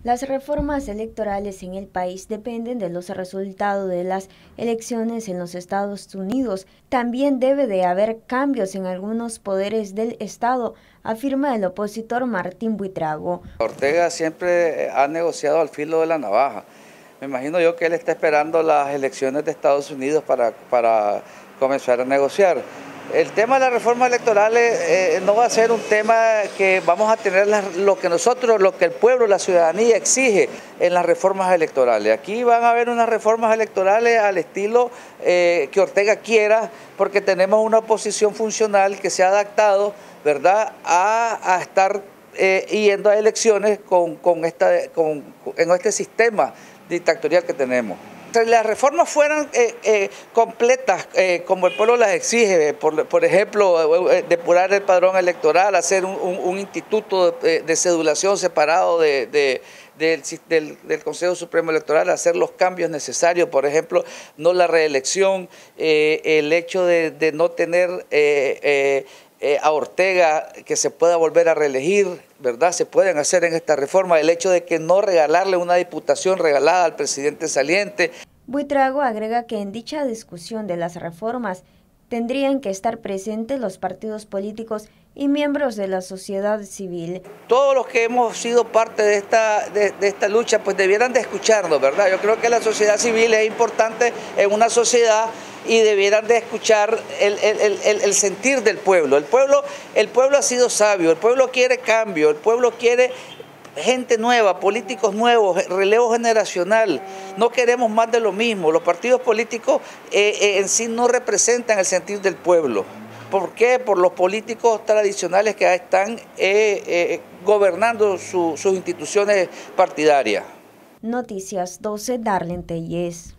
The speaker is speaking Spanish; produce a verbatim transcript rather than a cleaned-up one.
Las reformas electorales en el país dependen de los resultados de las elecciones en los Estados Unidos. También debe de haber cambios en algunos poderes del Estado, afirma el opositor Martín Buitrago. Ortega siempre ha negociado al filo de la navaja. Me imagino yo que él está esperando las elecciones de Estados Unidos para, para comenzar a negociar. El tema de las reformas electorales eh, no va a ser un tema que vamos a tener la, lo que nosotros, lo que el pueblo, la ciudadanía exige en las reformas electorales. Aquí van a haber unas reformas electorales al estilo eh, que Ortega quiera, porque tenemos una oposición funcional que se ha adaptado, ¿verdad?, a, a estar eh, yendo a elecciones con, con esta, con, en este sistema dictatorial que tenemos. Si las reformas fueran eh, eh, completas, eh, como el pueblo las exige, por, por ejemplo, eh, depurar el padrón electoral, hacer un, un, un instituto de, de cedulación separado de, de, del, del, del Consejo Supremo Electoral, hacer los cambios necesarios, por ejemplo, no la reelección, eh, el hecho de, de no tener eh, eh, eh, a Ortega que se pueda volver a reelegir, ¿verdad? Se pueden hacer en esta reforma, el hecho de que no regalarle una diputación regalada al presidente saliente. Buitrago agrega que en dicha discusión de las reformas tendrían que estar presentes los partidos políticos y miembros de la sociedad civil. Todos los que hemos sido parte de esta, de, de esta lucha pues debieran de escucharnos, ¿verdad? Yo creo que la sociedad civil es importante en una sociedad y debieran de escuchar el, el, el, el sentir del pueblo. El pueblo. El pueblo ha sido sabio, el pueblo quiere cambio, el pueblo quiere gente nueva, políticos nuevos, relevo generacional. No queremos más de lo mismo. Los partidos políticos eh, eh, en sí no representan el sentir del pueblo. ¿Por qué? Por los políticos tradicionales que están eh, eh, gobernando su, sus instituciones partidarias. Noticias doce, Darlene Tellez.